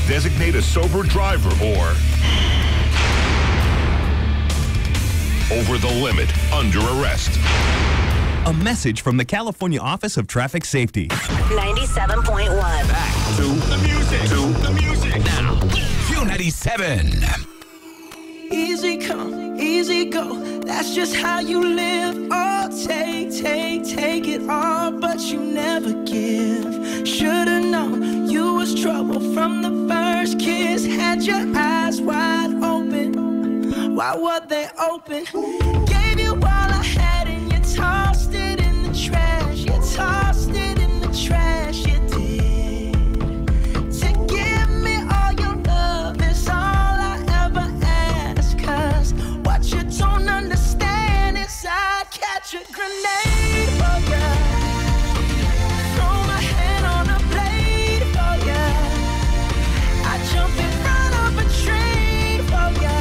designate a sober driver or over the limit, under arrest. A message from the California Office of Traffic Safety. 97.1. Back to the music. Now, Q97. Easy come, easy go. That's just how you live. Oh, take it all, but you never give. Should've known you was trouble from the first kiss. Had your eyes wide open. Why were they open? Gave you all I had and you tossed it in the trash. You tossed it in the trash, you did. To give me all your love is all I ever ask. Cause what you don't understand is I'd catch a grenade for ya. Throw my hand on a blade for ya. I'd jump in front of a train for ya.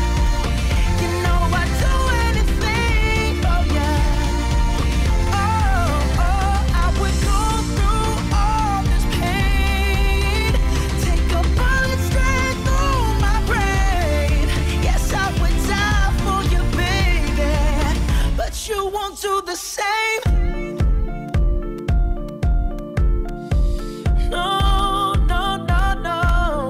You won't do the same. No, no, no, no.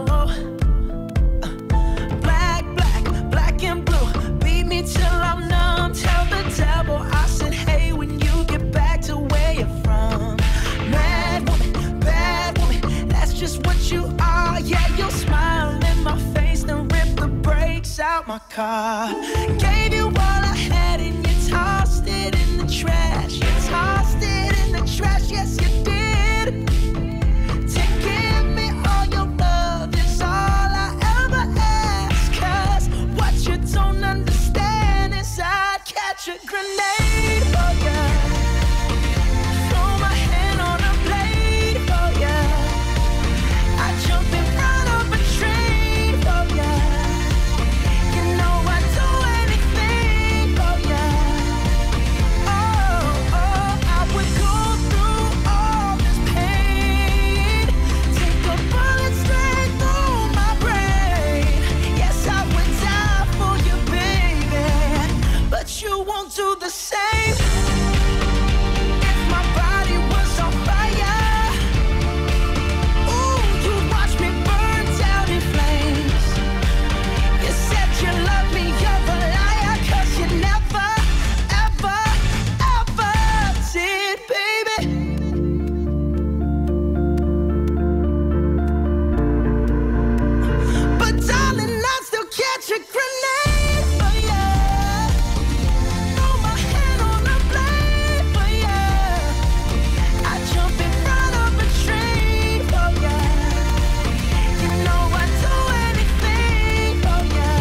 Black and blue. Beat me till I'm numb. Tell the devil I said, hey, when you get back to where you're from. Mad woman, bad woman, that's just what you are. Yeah, you'll smile in my face, then rip the brakes out my car. Gave you all I had and you tossed it in the trash. You tossed it in the trash, yes you did. To give me all your love is all I ever ask. Cause what you don't understand is I'd catch a grenade for ya. Throw my hand on a blade for ya. I'd jump in front of a train for ya. You know I'd do anything for ya. I would go through all this pain. Take a bullet straight through my brain. Yes, I would die for you, baby. But you won't do the same. If my body was on fire, ooh, you'd watch me burn down in flames. You said you love me, you're a liar. Cause you never, ever, ever did, baby. But darling, I'd still catch a grenade for ya. Throw my hand on a blade for ya. I'd jump in front of a train for ya. You know I'd do anything for ya.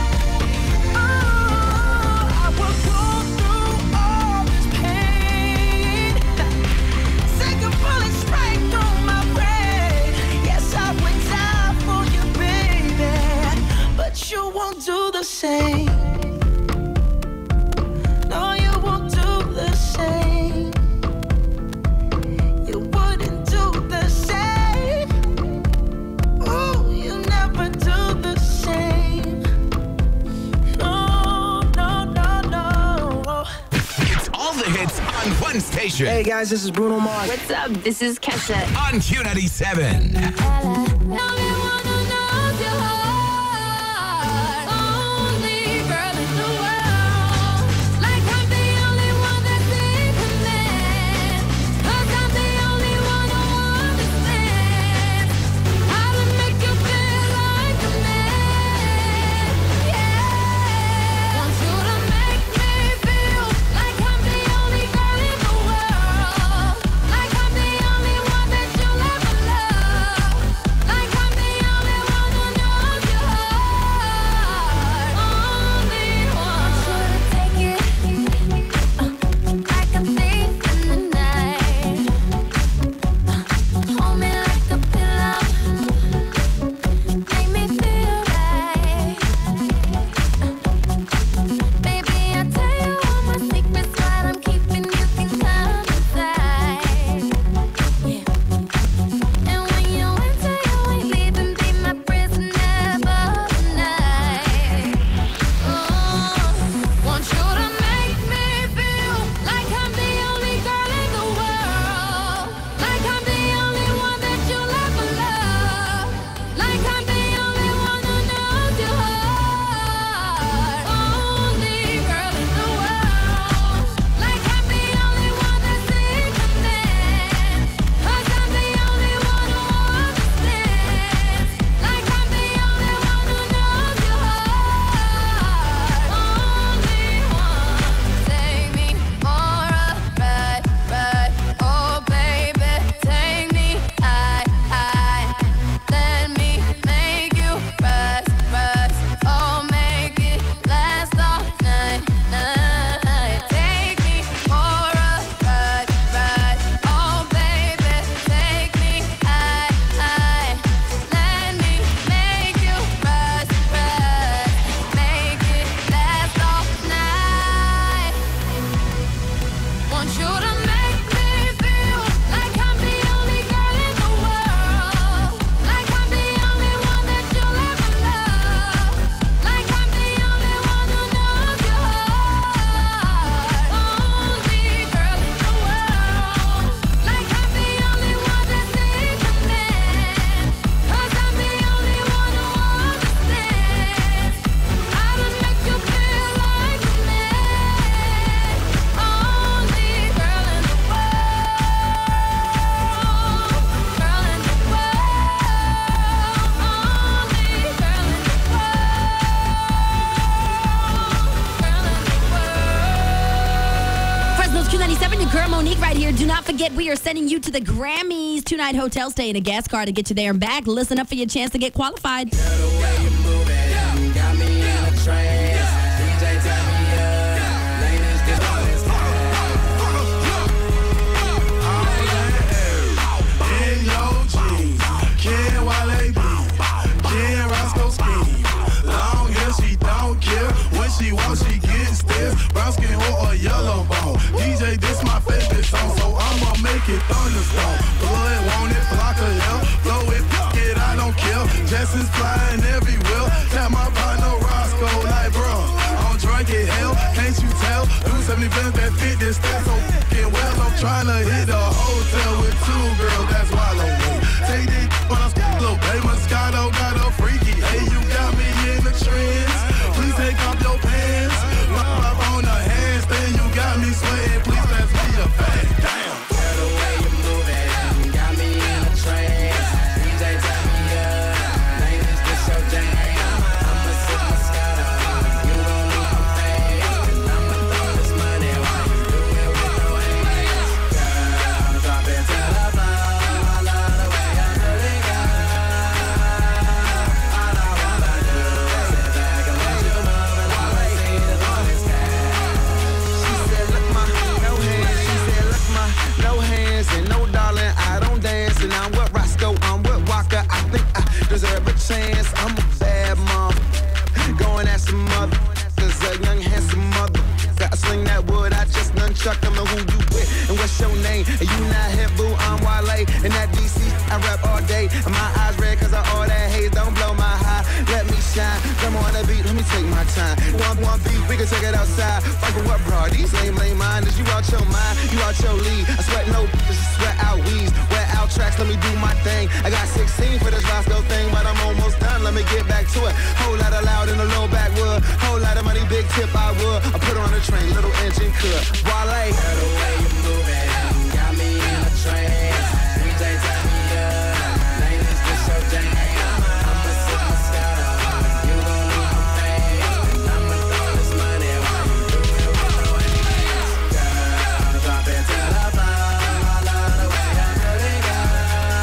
I would go through all this pain. Take a bullet straight through my brain. Yes, I would die for you, baby. But you won't do the same. No, you won't do the same. You wouldn't do the same. Oh, you never do the same. No, no, no, no. It's all the hits on one station. Hey guys, this is Bruno Mars. What's up? This is Kesha. On Q97. Like I'm the reminder, do not forget we are sending you to the Grammys. 2-night hotel stay and a gas card to get you there and back. Listen up for your chance to get qualified. She wants, she gets this. Brown skin or a yellow bone. DJ, this my favorite song, so I'ma make it thunderstorm. Blood, want it, block of hell. Blow it, pick it, I don't care. Jessens flying everywhere. Tap my partner Roscoe like, bro, I'm drunk as hell. Can't you tell? Do 70 bands that fit this stat so fucking well. I'm trying to hit a hotel with 2 girls, that's why I'm late. Take this when I'm little baby Moscato got a freaky. Hey, you got me in the trends. Please take off your pants. Up on the handstand, you got me sweating. Please let's be a fact. Damn. The way you move it, got me in a trance. DJ turn me up, ladies get your jam. I'ma sip Moscato, you gon' need some fast. And I'ma throw this money while you do it with no hands. Girl, drop it to the floor. I love the way you do it, girl. All I wanna do is sit back and watch you move. And all I see is all this cash. She said, look my no hands. She said, look my no hands. And no darling, I don't dance. And I'm with Roscoe, I'm with Walker. I think I deserve a chance. I'm a bad mom. Going at some mother. Cause a young handsome mother. Gotta sling that wood, I just nunchuck. I know who you with and what's your name. And you not hip, boo, I'm Wale. And that DC, I rap all day. And my eyes red cause of all that haze. Don't blow my high, let me shine. Come on the beat, let me take my time. One beat, we can take it outside. Fuck with what, bro? These lame minders. You out your mind, you out your lead. I sweat no bitches, sweat out weeds. Wet out tracks, let me do my thing. I got 16 for this Roscoe thing, but I'm almost done. Let me get back to it. Whole lot of loud in the low backwood. Whole lot of money, big tip, I would. I put her on the train, little engine could. Wale. The way you move it, got me in a trance. DJ turn me up, ladies get your jam. I'ma sip Moscato, you gon' need some fast. And I'ma throw this money while you do it with no hands. Girl, drop it to the floor. I love the way you do it, girl.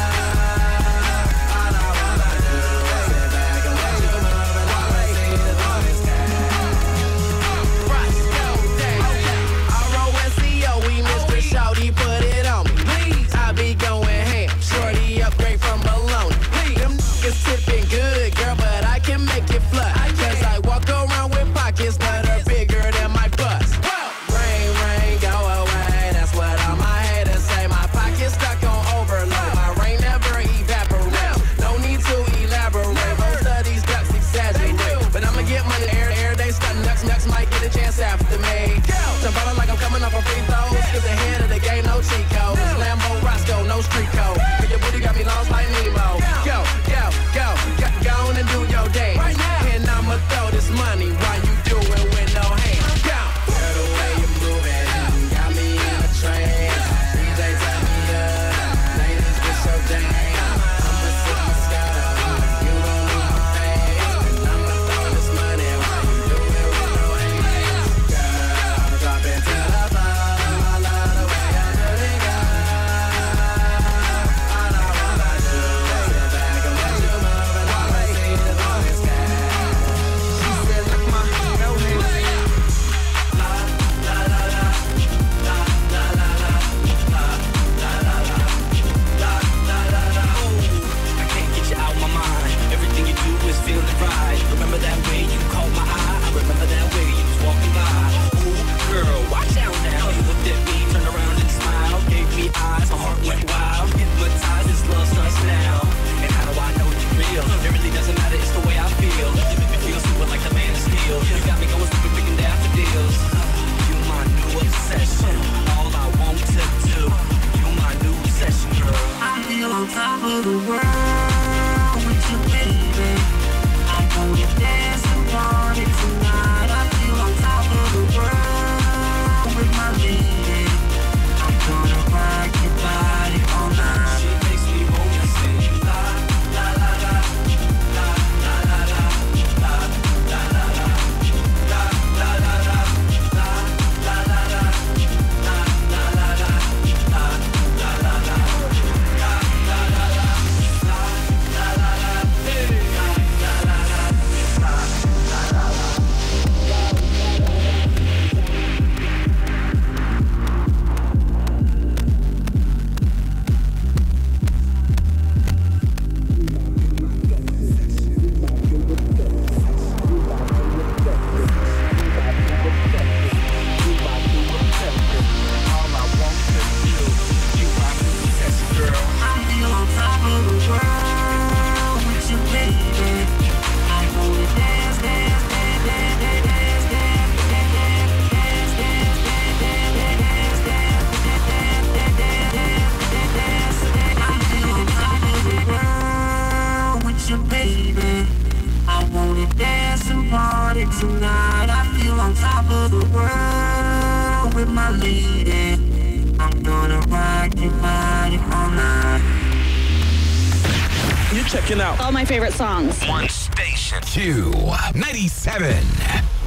All I wanna do is sit back and watch you move. And all I see is all this cash. Roscoe Day. R-O-S-C-O, we Mr. Shawty, put it on me. Please, I be going ham. Shorty upgrade from bologna. Them niggas tipping good, girl, but I can make it flush. Cause I walk around with pockets that are bigger than my bust. Rain, rain, go away. That's what all my haters say. My pocket's stuck on overload. My rain never evaporates. No need to elaborate. Most of these ducks exaggerate. But I'ma get my air day stuck. Nuts might get a chance after me. Jump out like I'm coming up on free throws. Cause ahead of the game, no cheat codes. Lambo, Roscoe, no street code. But your booty got me lost like Nemo. Go on and do your dance. Right now. And I'ma throw this money while you do it with no hands. Go. The way you move it, got me in a trance. DJ turn me up, ladies get your jam. I'ma sip Moscato, you gon' need some fast. And I'ma throw this money while you do it with no hands. baby. I wanna dance and party tonight. I feel on top of the world with my lady. I'm gonna rock your body all night. You're checking out all my favorite songs. One station. 297.